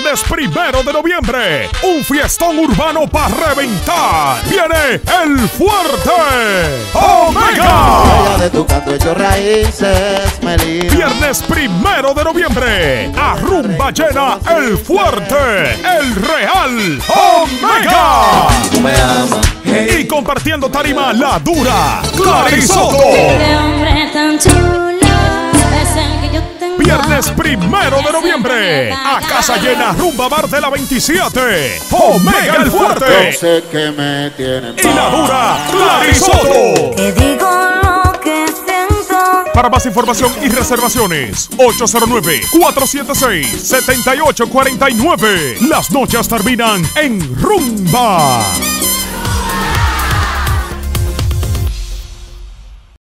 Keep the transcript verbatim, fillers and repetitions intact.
Viernes primero de noviembre, un fiestón urbano para reventar. Viene el fuerte Omega. De tu canto hecho raíces, Melina. Viernes primero de noviembre, a rumba llena el fuerte, el real Omega. Me ama. Y compartiendo tarima la dura, Clarisoto. Qué hombre tan chulo es el que yo tengo. Viernes primero de noviembre, a casa llena rumba bar de la veintisiete, Omega el Yo fuerte. sé que me tienen. Y la dura, Clarisoto. Te digo lo que siento. Para más información y reservaciones, ocho cero nueve, cuatro siete seis, siete ocho cuatro nueve. Las noches terminan en rumba.